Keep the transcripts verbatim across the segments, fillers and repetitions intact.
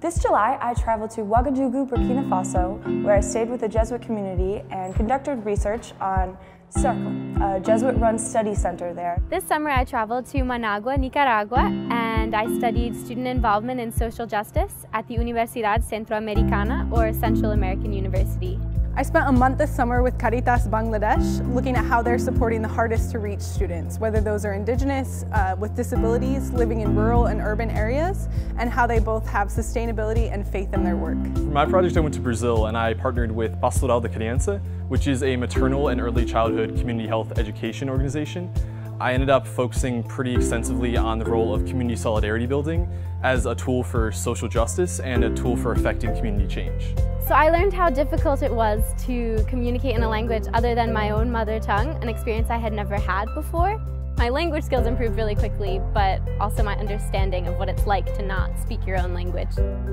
This July, I traveled to Ouagadougou, Burkina Faso, where I stayed with the Jesuit community and conducted research on Cercle, a Jesuit-run study center there. This summer I traveled to Managua, Nicaragua, and I studied student involvement in social justice at the Universidad Centroamericana, or Central American University. I spent a month this summer with Caritas Bangladesh, looking at how they're supporting the hardest to reach students, whether those are indigenous, uh, with disabilities, living in rural and urban areas, and how they both have sustainability and faith in their work. For my project, I went to Brazil and I partnered with Pastoral da Criança, which is a maternal and early childhood community health education organization. I ended up focusing pretty extensively on the role of community solidarity building as a tool for social justice and a tool for affecting community change. So I learned how difficult it was to communicate in a language other than my own mother tongue, an experience I had never had before. My language skills improved really quickly, but also my understanding of what it's like to not speak your own language.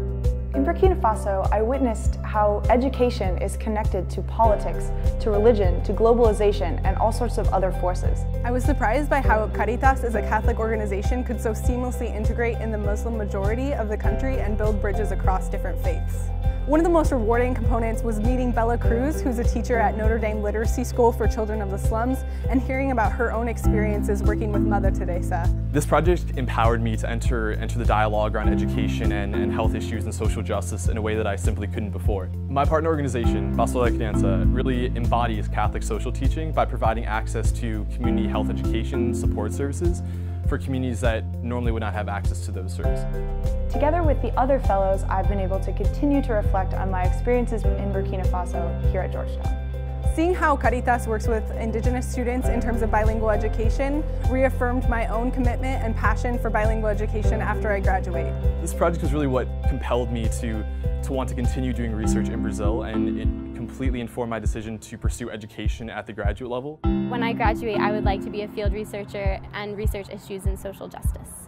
In Burkina Faso, I witnessed how education is connected to politics, to religion, to globalization, and all sorts of other forces. I was surprised by how Caritas as a Catholic organization could so seamlessly integrate in the Muslim majority of the country and build bridges across different faiths. One of the most rewarding components was meeting Bella Cruz, who's a teacher at Notre Dame Literacy School for Children of the Slums, and hearing about her own experiences working with Mother Teresa. This project empowered me to enter, enter the dialogue around education and, and health issues and social justice in a way that I simply couldn't before. My partner organization, Pastoral da Criança, really embodies Catholic social teaching by providing access to community health education support services for communities that normally would not have access to those services. Together with the other fellows, I've been able to continue to reflect on my experiences in Burkina Faso here at Georgetown. Seeing how Caritas works with Indigenous students in terms of bilingual education reaffirmed my own commitment and passion for bilingual education after I graduate. This project was really what compelled me to, to want to continue doing research in Brazil, and it completely informed my decision to pursue education at the graduate level. When I graduate, I would like to be a field researcher and research issues in social justice.